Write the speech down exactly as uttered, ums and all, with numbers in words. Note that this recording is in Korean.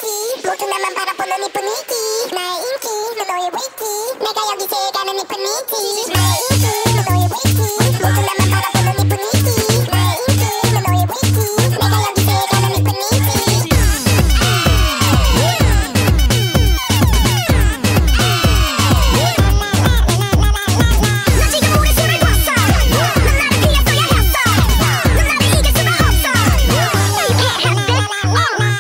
위키 모두 나만 바라보는 이 분위기 나의 인기 너 너의 위키 내가 여기 제일 가는 이 분위기 나의 인기 너 너의 위키 모두 나만 바라보는 이 분위기 나의 인기 너 너의 위키 내가 여기 제일 가는 이 분위기 너 지금 우리 술을 봤어 넌 나를 피했어야 했어 넌 나를 이길 수가 없어 Baby, have this all